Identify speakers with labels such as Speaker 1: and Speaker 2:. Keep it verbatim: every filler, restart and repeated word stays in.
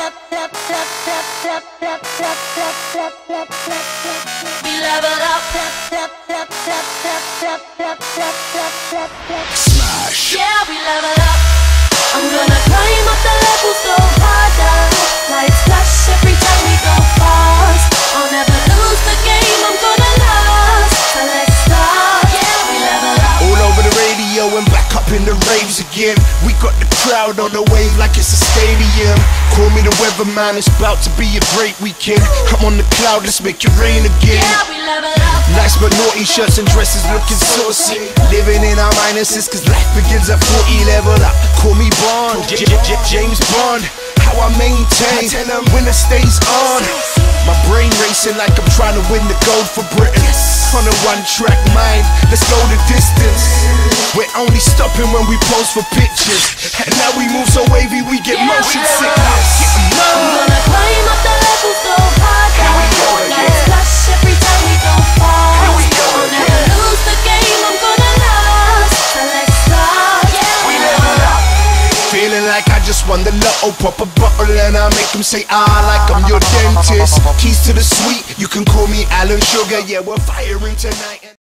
Speaker 1: We level up.
Speaker 2: Smash.
Speaker 1: Yeah, we level up. I'm gonna climb up the levels, go harder. Lights flash every time we go fast. I'll never lose the game, I'm gonna last. So let's start. Yeah, we level up.
Speaker 2: All over the radio and back up in the raves again. We got the crowd on the wave like it's a stadium. Call me the weatherman, it's about to be a great weekend. I'm on the cloud, let's make it rain again.
Speaker 1: Yeah, we level up.
Speaker 2: Nice but naughty shirts and dresses looking saucy. Living in our minuses cause life begins at forty. Level up, call me Bond, J -J -J James Bond. How I maintain when the stays on. My brain racing like I'm trying to win the gold for Britain. On a one track mind, let's go the distance. We're only stopping when we pose for pictures. And now we move so wavy we get
Speaker 1: Yeah,
Speaker 2: motion
Speaker 1: we
Speaker 2: sickness.
Speaker 1: I'm gonna climb up the levels, go harder. Lights flash every time we go fast. I'll never lose the game, I'm gonna last. So let's start. Yeah, we level up.
Speaker 2: Feeling like I just won the lotto. Pop a bottle and I make them say ah like I'm your dentist. Keys to the suite, you can call me Alan Sugar. Yeah, we're firing tonight.